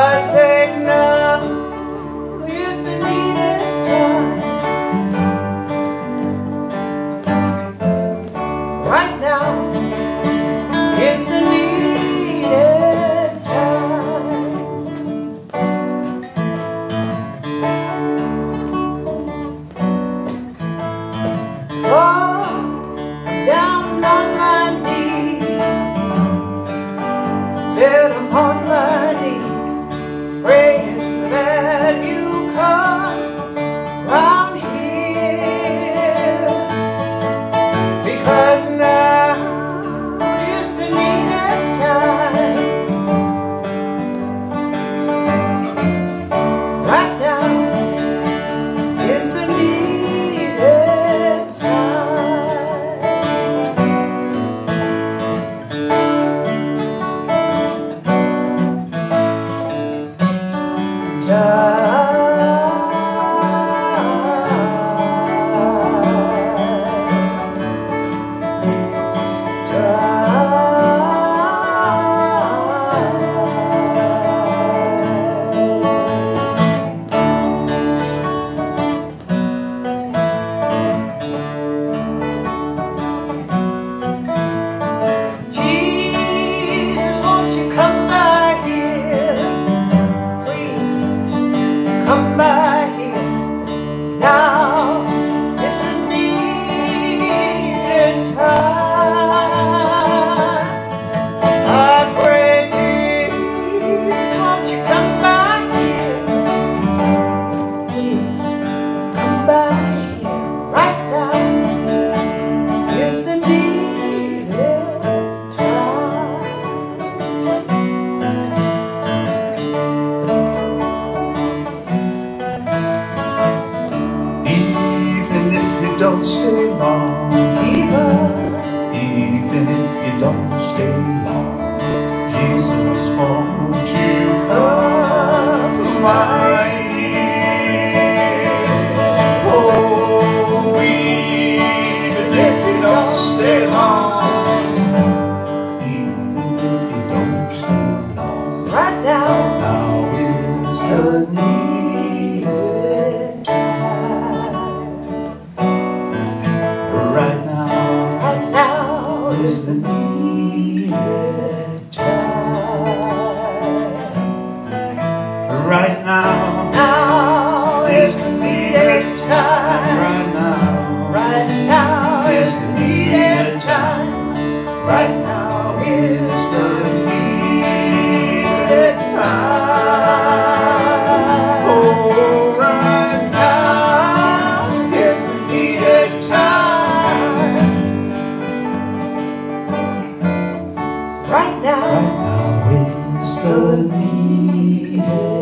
I say now is the needed time. Right now is the needed time. Oh, down on my knees, said I'm on my knees, praying that you come round here, because now is the needed time. Right now is the needed time. Jesus, won't you come by here? Please come by here. Now is the needed time. I pray, Jesus, won't you come by here? Please come by here. Right now is the needed time. Even if you don't stay long, even if you don't stay long, Jesus, won't you come by here? Oh, even if you don't stay long, even if you don't stay long, Right now now is the needed time. Right now is the needed time. Right now is the needed time. Right now is the needed time. Right now is the needed time. Oh, right now is the needed time. Right now Right now is the needed